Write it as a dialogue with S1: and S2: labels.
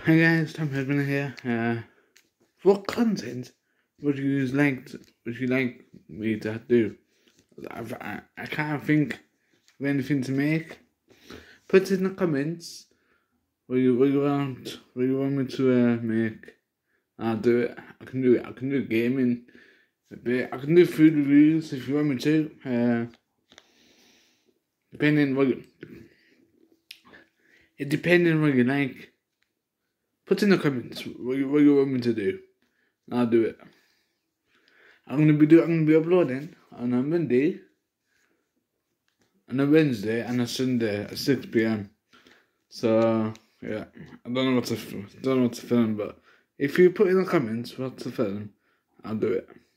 S1: Hi guys, Tom Hedman here. What content would you like me to do? I can't think of anything to make. Put in the comments what you want me to make. I'll do it. I can do it. I can do gaming a bit. I can do food reviews if you want me to. Depending depending what you like. Put in the comments what you want me to do. I'll do it. I'm gonna be uploading on a Monday, on a Wednesday, and a Sunday at 6 p.m. So yeah, I don't know what to film, but if you put in the comments what to film, I'll do it.